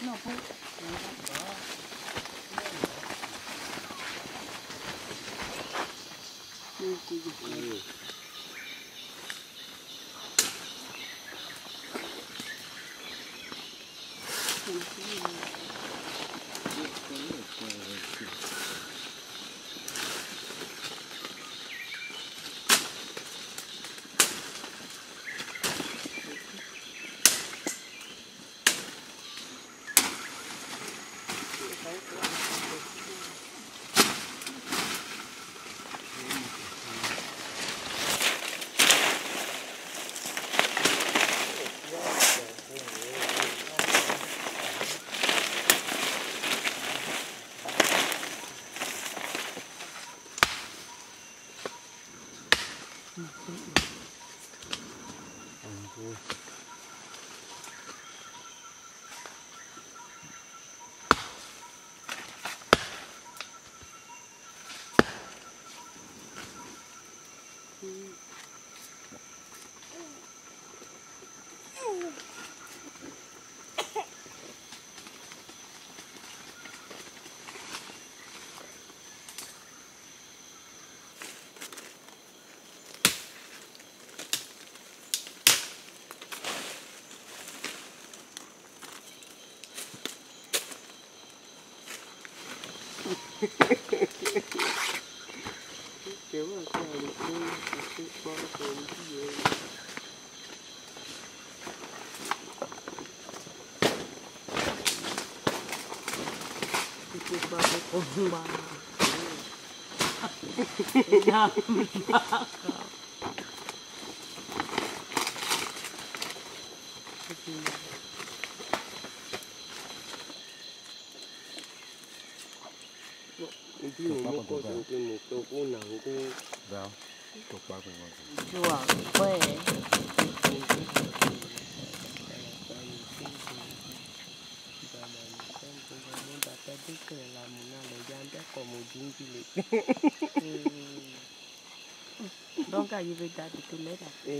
Donc, il veut garder tout l'air.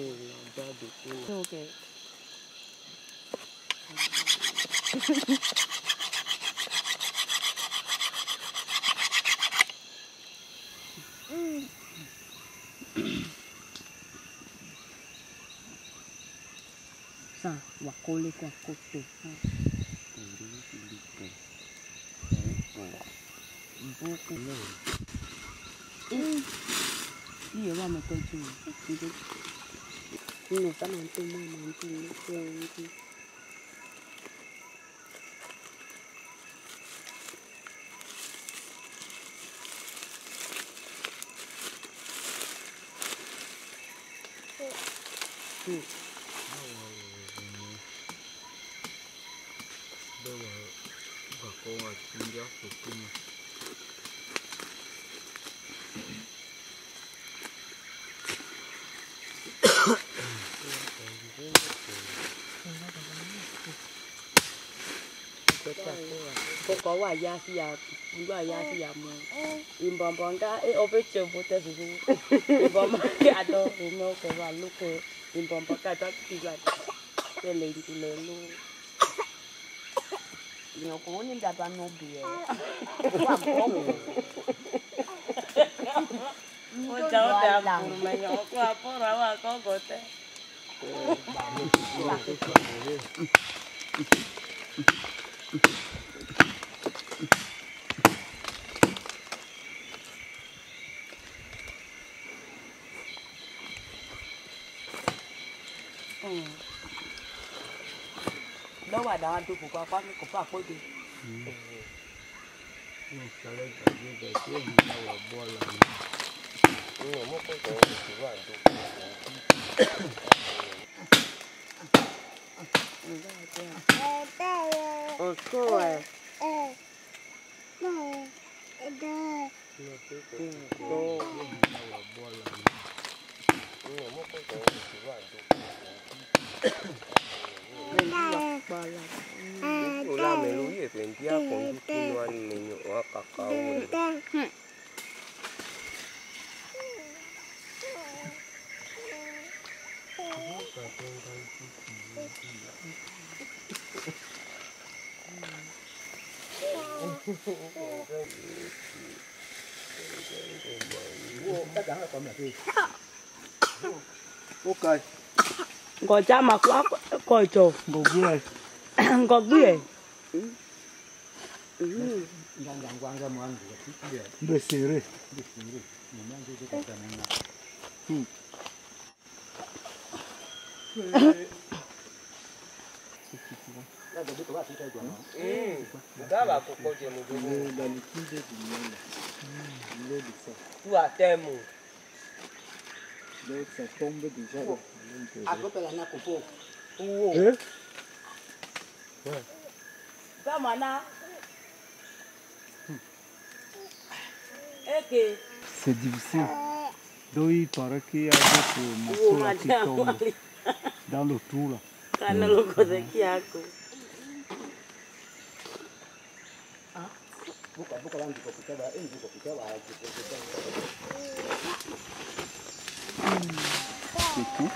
Ok. Ça, on va coller quoi côté. Beaucoup. Il va me continuer. Non, ça m'a un peu moins. Có quả giá xì à, quả giá xì à mua, im bom bom cả, ở bên châu bút thế rồi, im bom cả đó, nó cái quả lúc cái im bom bom cả đó thì là cái lên thì lên luôn, nhiều có những cái bạn nó bìa, quá bom, ôi cháu đẹp cùng mày nhỏ quá, có ra mà có gọi thế. Đâu mà đó tôi cũng có cũng có coi đi. Cái này cái gì cái gì mà bỏ lại. Nhưng mà có cái gì vậy tôi. Rồi. Ula meluye pendia kondukinwa menyo wa kakao. Ok. Ngồi cha mà quá coi trò. Ngồi bia. Ngồi bia. Due sere. Tout à terme. Donc ça tombe déjà. C'est difficile. Donc il paraît qu'il y a d'autres morceaux là qui tombent dans le trou là. C'est tout.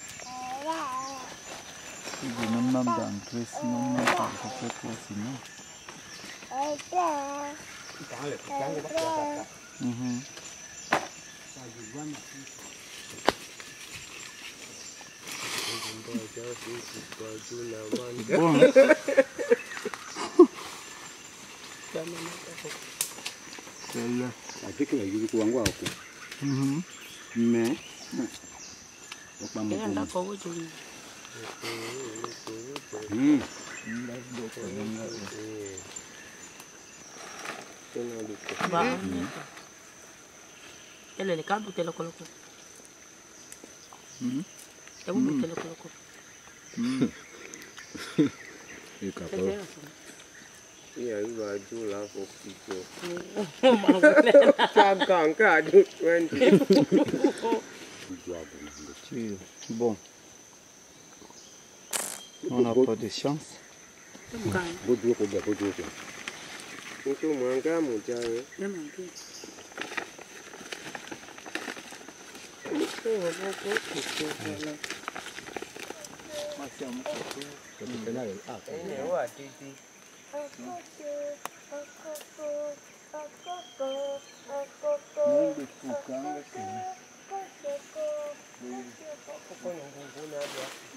Je vais même d'entrer sinon même pas encore quoi sinon. Bon. Celle-là. Avec la yuzu wangu wako. Mais Yèndà có cái gì? Bah. Elle est calme pour le coloco. Et vous mettez le coloco. et capable. Il y a eu un jour là pour piquer. Ça quand à du 20. Bon. On n'a pas de chance. Bodo ko ba bodo ko. Itu mangga mujae. Ya mangga. Ini wa titi. Kok nunggu-nunggu aja.